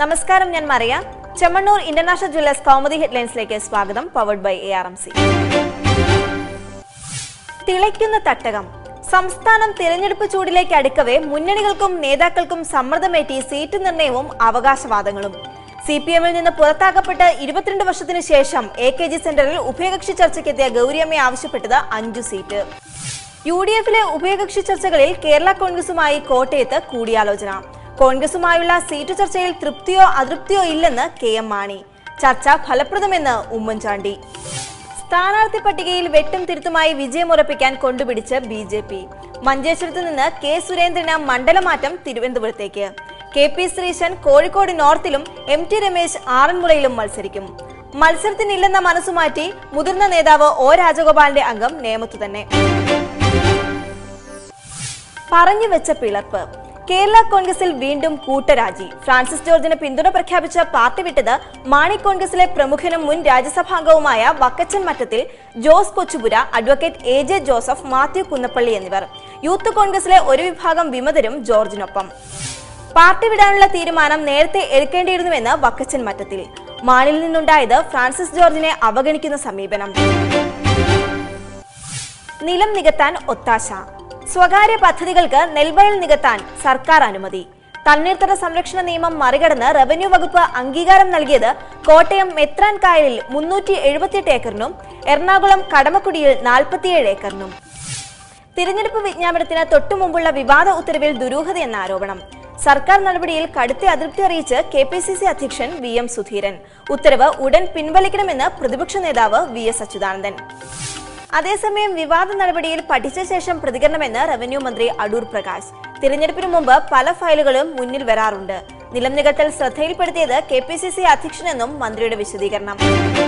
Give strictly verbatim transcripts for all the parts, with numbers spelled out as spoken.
നമസ്കാരം, ഞാൻ Maria. Chemmanur international jewellers Kaumudi ഹെഡ്ലൈൻസിലേക്ക് സ്വാഗതം. Powered by A R M C. തിളയ്ക്കുന്ന തട്ടകം. സംസ്ഥാനം തിരഞ്ഞെടുപ്പ് ചൂടിലേക്ക് അടുക്കവേ മുന്നണികൾക്കും നേതാക്കൾക്കും സമ്മർദ്ദമേറ്റി സീറ്റ് നിർണയവും അവകാശവാദങ്ങളും. സി പി എമ്മിൽ നിന്ന് പുറത്താക്കപ്പെട്ട് ഇരുപത്തിരണ്ട് വർഷത്തിനു ശേഷം എ കെ ജി സെന്ററിൽ ഉഭയകക്ഷി ചർച്ചയ്ക്കെത്തിയ ഗൗരിയമ്മയെ ആവശ്യപ്പെട്ടത് അഞ്ചു സീറ്റ്. യു ഡി എഫിലെ ഉഭയകക്ഷി ചർച്ചകളിൽ കേരള കോൺഗ്രസുമായി കോട്ടയത്ത് കൂടിയാലോചന. കോൺഗ്രസുമായുള്ള സീറ്റ് ചർച്ചയിൽ തൃപ്തിയോ അതൃപ്തിയോ ഇല്ലെന്ന് കെ എം മാണി. ചർച്ച ഫലപ്രദമെന്ന് ഉമ്മൻചാണ്ടി. സ്ഥാനാർത്ഥി പട്ടികയിൽ വെട്ടും തിരുത്തുമായി വിജയമുറപ്പിക്കാൻ കൊണ്ടുപിടിച്ച് ബി ജെ പി. മഞ്ചേശ്വരത്ത് നിന്ന് കെ സുരേന്ദ്രന് മണ്ഡലമാറ്റം തിരുവനന്തപുരത്തേക്ക്. കെ പി ശ്രീശൻ കോഴിക്കോട് നോർത്തിലും എം ടി രമേശ് ആറന്മുളയിലും മത്സരിക്കും. മത്സരത്തിനില്ലെന്ന മനസ്സുമാറ്റി മുതിർന്ന നേതാവ് ഒ രാജഗോപാലിന്റെ അംഗം നേമത്തു തന്നെ. പറഞ്ഞുവെച്ച പിളർപ്പ്. കേരള കോൺഗ്രസിൽ വീണ്ടും കൂട്ടരാജി. ഫ്രാൻസിസ് ജോർജിന് പിന്തുണ പ്രഖ്യാപിച്ച പാർട്ടി വിട്ടത് മാണി കോൺഗ്രസിലെ പ്രമുഖനും മുൻ രാജ്യസഭാംഗവുമായ Vakkachan Mattathil, Jose Kochupura, advocate A J Joseph, Mathew Kunnappally എന്നിവർ. യൂത്ത് കോൺഗ്രസിലെ ഒരു വിഭാഗം വിമതരും ജോർജിനൊപ്പം. പാർട്ടി വിടാനുള്ള തീരുമാനം നേരത്തെ എടുക്കേണ്ടിയിരുന്നുവെന്ന് വക്കച്ചൻ മറ്റത്തിൽ. മാണിയിൽ നിന്നുണ്ടായത് ഫ്രാൻസിസ് ജോർജിനെ അവഗണിക്കുന്ന സമീപനം. നിലം നികത്താൻ ഒത്താശ. സ്വകാര്യ പദ്ധതികൾക്ക് നെൽവയൽ നികത്താൻ സർക്കാർ അനുമതി. തണ്ണീർത്തട സംരക്ഷണ നിയമം മറികടന്ന് റവന്യൂ വകുപ്പ് അംഗീകാരം നൽകിയത് കോട്ടയം മെത്രാൻ കായലിൽ മുന്നൂറ്റി എഴുപത്തിയെട്ട് ഏക്കറിനും എറണാകുളം കടമക്കുടിയിൽ നാൽപ്പത്തിയേഴ് ഏക്കറിനും. തിരഞ്ഞെടുപ്പ് വിജ്ഞാപനത്തിന് തൊട്ടുമുമ്പുള്ള വിവാദ ഉത്തരവിൽ ദുരൂഹതയെന്ന ആരോപണം. സർക്കാർ നടപടിയിൽ കടുത്ത അതൃപ്തി അറിയിച്ച് കെ പി സി സി അധ്യക്ഷൻ വി എം സുധീരൻ. ഉത്തരവ് ഉടൻ പിൻവലിക്കണമെന്ന് പ്രതിപക്ഷ നേതാവ് വി എസ് അച്യുതാനന്ദൻ. അതേസമയം വിവാദ നടപടിയിൽ പഠിച്ച ശേഷം പ്രതികരണമെന്ന് റവന്യൂ മന്ത്രി അടൂർ പ്രകാശ്. തിരഞ്ഞെടുപ്പിന് മുമ്പ് പല ഫയലുകളും മുന്നിൽ വരാറുണ്ട്. നിലം നികത്തൽ ശ്രദ്ധയിൽപ്പെടുത്തിയത് കെ പി സി സി അധ്യക്ഷനെന്നും മന്ത്രിയുടെ വിശദീകരണം.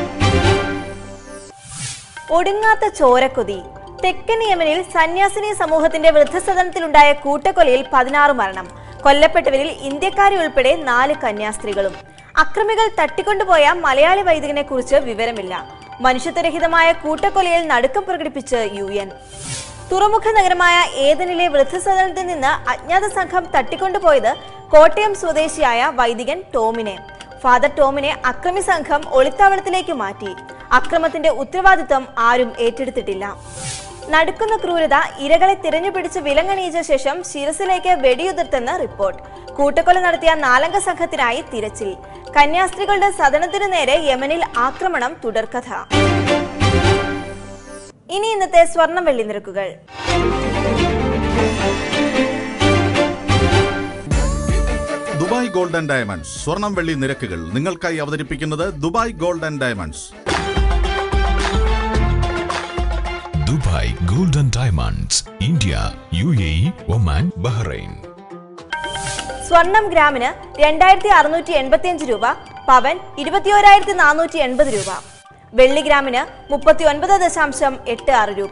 ഒടുങ്ങാത്ത ചോരക്കൊതി. തെക്കൻ യമനിൽ സന്യാസിനി സമൂഹത്തിന്റെ വൃദ്ധസദനത്തിലുണ്ടായ കൂട്ടക്കൊലയിൽ പതിനാറ് മരണം. കൊല്ലപ്പെട്ടവരിൽ ഇന്ത്യക്കാരെ ഉൾപ്പെടെ നാല് കന്യാസ്ത്രീകളും. അക്രമികൾ തട്ടിക്കൊണ്ടുപോയ മലയാളി വൈദികനെ കുറിച്ച് വിവരമില്ല. മനുഷ്യത്വരഹിതമായ കൂട്ടക്കൊലയിൽ നടുക്കം പ്രകടിപ്പിച്ച് യു എൻ. തുറമുഖ നഗരമായ ഏതനിലെ വൃദ്ധസദനത്തിൽ നിന്ന് അജ്ഞാത സംഘം തട്ടിക്കൊണ്ടുപോയത് കോട്ടയം സ്വദേശിയായ വൈദികൻ ടോമിനെ. ഫാദർ ടോമിനെ അക്രമി സംഘം ഒളിത്താവളത്തിലേക്ക് മാറ്റി. അക്രമത്തിന്റെ ഉത്തരവാദിത്വം ആരും ഏറ്റെടുത്തിട്ടില്ല. നടുക്കുന്ന ക്രൂരത. ഇരകളെ തിരഞ്ഞുപിടിച്ച് വിലങ്ങണിയിച്ച ശേഷം ശിരസിലേക്ക് വെടിയുതിർത്തെന്ന് റിപ്പോർട്ട്. കൂട്ടക്കൊല നടത്തിയ നാലംഗ സംഘത്തിനായി തിരച്ചിൽ. കന്യാസ്ത്രീകളുടെ സദനത്തിനു നേരെ യമനിൽ ആക്രമണം തുടർക്കഥ. ഇനി ഇന്നത്തെ സ്വർണം വെള്ളി നിരക്കുകൾ. ദുബായ് ഗോൾഡ് ആൻഡ് ഡയമണ്ട്സ് സ്വർണം വെള്ളി നിരക്കുകൾ നിങ്ങൾക്കായി അവതരിപ്പിക്കുന്നത് Dubai gold and diamonds. Dubai gold and diamonds, India, U A E, Oman, Bahrain. സ്വർണം ഗ്രാമിന് രണ്ടായിരത്തി അറുന്നൂറ്റി എൺപത്തി അഞ്ച് രൂപ, പവൻ ഇരുപത്തിയോരായിരത്തി നാനൂറ്റി എൺപത് രൂപ. വെള്ളി ഗ്രാമിന് മുപ്പത്തി ഒൻപത് ദശാംശം എട്ട് ആറ് രൂപ.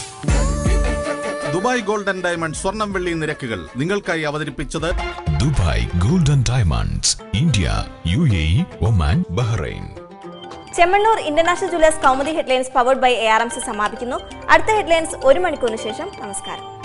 ദുബായ് ഗോൾഡ് ആൻഡ് ഡയമണ്ട്സ് സ്വർണം വെള്ളി നിരക്കുകൾ നിങ്ങൾക്കായി അവതരിപ്പിച്ചത് Dubai gold and diamonds, India, U A E, Oman, Bahrain. Chemmanur international jewellers Kaumudi headlines powered by A R M C സമാപിക്കുന്നു. അടുത്ത ഹെഡ്ലൈൻസ് ഒരു മണിക്കൂറിന് ശേഷം. നമസ്കാരം.